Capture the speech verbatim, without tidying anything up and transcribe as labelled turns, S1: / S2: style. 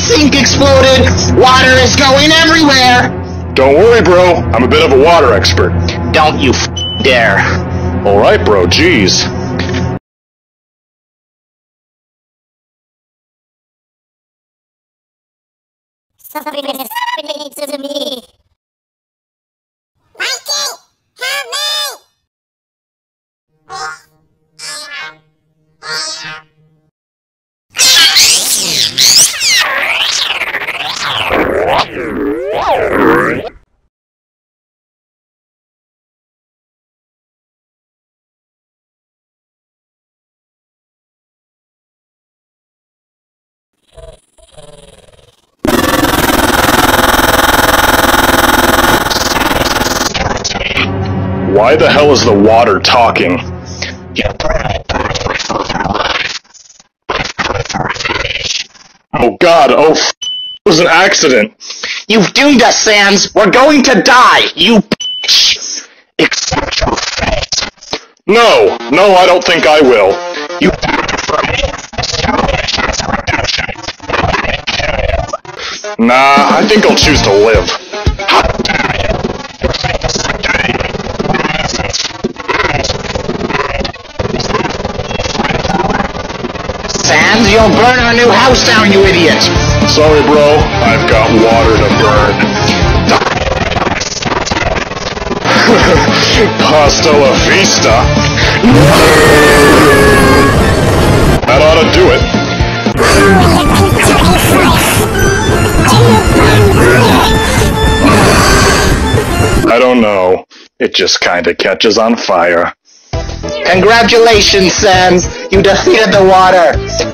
S1: sink exploded. Water is going everywhere.
S2: Don't worry, bro. I'm a bit of a water expert.
S1: Don't you f dare.
S2: Alright, bro. Jeez.
S3: Something is happening to me. Mikey, help me!
S2: Why the hell is the water talking? Oh god, oh f***, it was an accident.
S1: You've doomed us, Sans. We're going to die, you bitch. Accept your fate.
S2: No, no, I don't think I will.
S1: You
S2: Nah, I think I'll choose to live.
S1: How dare you? Your fate is to die. Sans, you'll burn our new house down, you idiot!
S2: Sorry, bro. I've got water to burn. Hasta la vista. That ought to do it. I don't know. It just kinda catches on fire.
S1: Congratulations, Sans! You defeated the water!